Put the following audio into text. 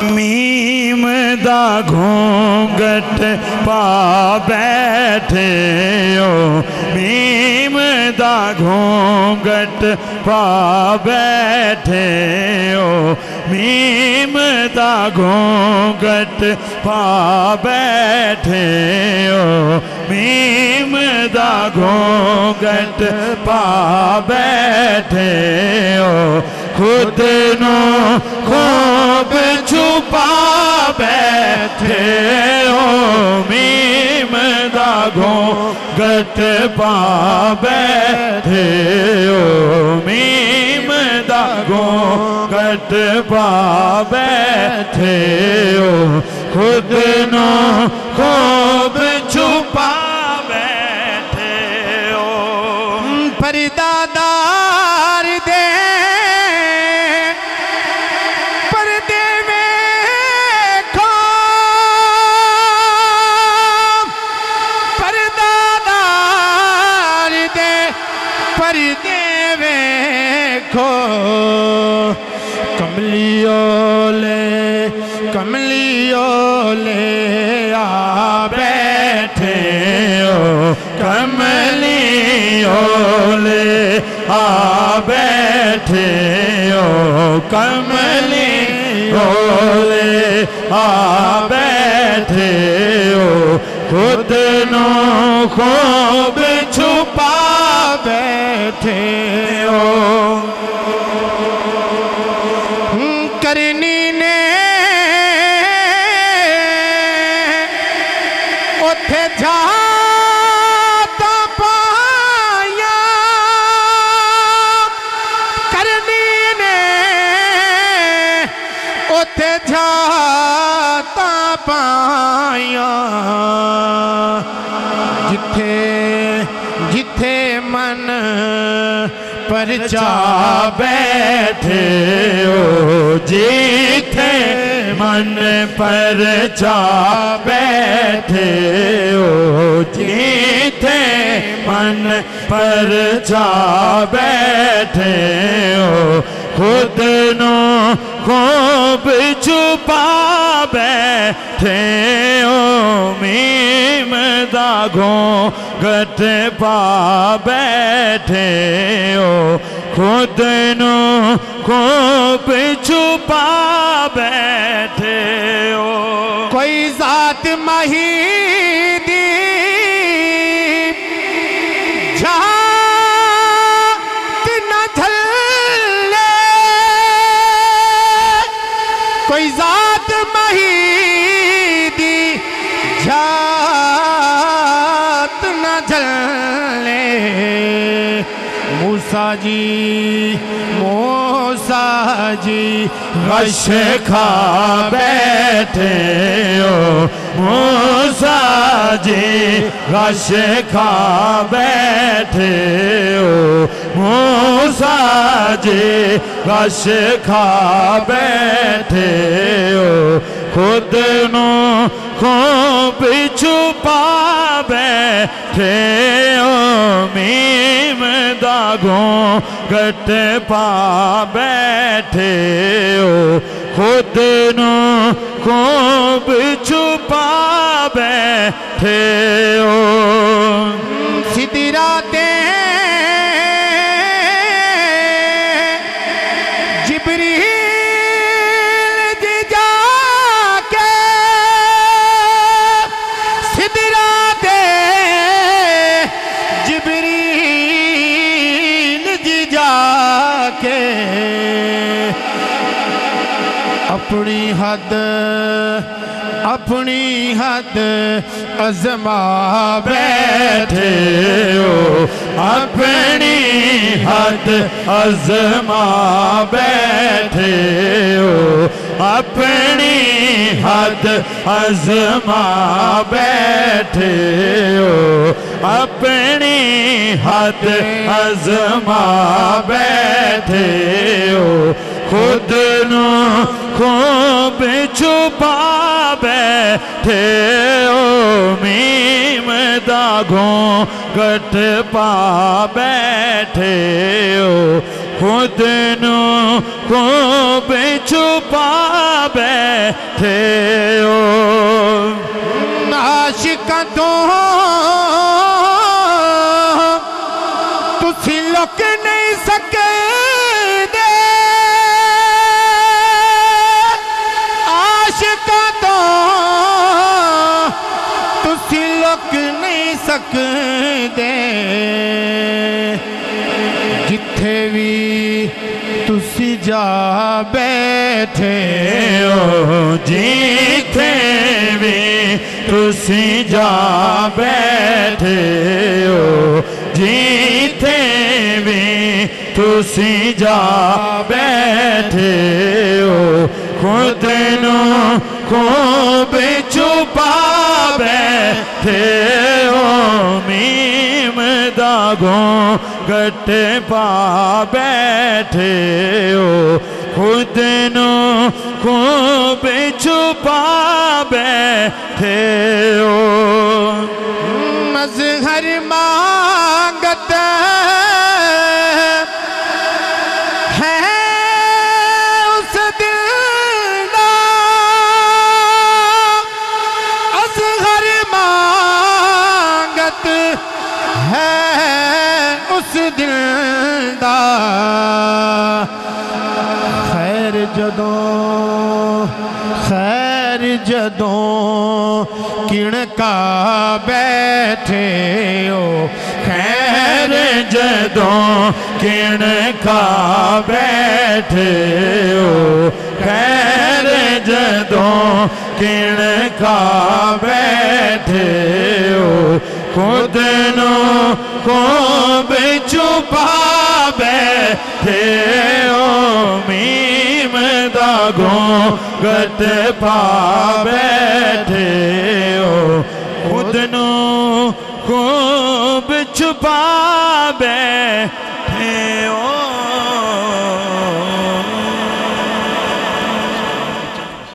میم دا گھونگٹ پا بیٹھے ہو میم دا گھونگٹ پا بیٹھے ہو میم دا گھونگٹ پا بیٹھے ہو میم دا گھونگٹ پا بیٹھے ہو خود نو خوب چھپا بیٹھے ہو میم دا گھونگٹ پا بیٹھے ہو میم دا گھونگٹ پا بیٹھے ہو خود نو خوب چھپا بیٹھے ہو پردہ دار دے پردے میں کھو پردہ دار دے پردے میں کھو کملیوں لے آ بیٹھے ہو کملیوں لے آ بیٹھے ہو کملیوں لے آ بیٹھے ہو خود نو خوب چھپا بیٹھے ہو کرنی نے اتھے جاتا پایا کرنی نے اتھے جاتا پایا جتھے من پرچا بیٹھے ہو جتھے من پرچا بیٹھے ہو جتھے من پرچا بیٹھے ہو خود نو خوب چھپا بیٹھے ہو میم دا گھونگٹ پا بیٹھے ہو خود نو خوب چھپا بیٹھے ہو کوئی ذات مہیدی جھات نہ جھلے کوئی ذات مہیدی جھات نہ جھلے موسیٰ جی غش کھا بیٹھے ہو موسیٰ جی غش کھا بیٹھے ہو موسیٰ جی غش کھا بیٹھے ہو خود نو خوب چھپا بیٹھے ہو میم دا گھونگٹ پا بیٹھے ہو خود نو خوب چھپا بیٹھے ہو سیدھی راتیں جبریل جی جا کے سیدھی راتیں جبریل جی جا کے اپنی حد ازما بیٹھے ہو اپنی حد ازما بیٹھے ہو اپنی حد ازما بیٹھے ہو اپنی حد ازما بیٹھے ہو خود نو خوب چھپا بیٹھے ہو میم دا گھونگٹ پا بیٹھے ہو خود نو خوب چھپا بیٹھے ہو عاشقاں تو تسی لک نہیں سکدے عاشقاں تو تسی لک نہیں سکدے جتھے بھی تسی جا بیٹھے ہو جیتے بھی تسی جا بیٹھے ہو جیتے بھی تسی جا بیٹھے ہو خود نو خوب چھپا بیٹھے ہو میم دا گھونگھٹ پا بیٹھے ہو خود نو خوب چھپا بیٹھے ہو مظہر مانگت ہے اس دل دا مظہر مانگت ہے اس دل دا خیر جدوں کڑکا بیٹھے ہو خیر جدوں کڑکا بیٹھے ہو خیر جدوں کڑکا بیٹھے ہو خود نو خوب چھپا بیٹھے ہو میم دا گھونگھٹ پا بیٹھے ہو خود نو خوب چھپا بیٹھے ہو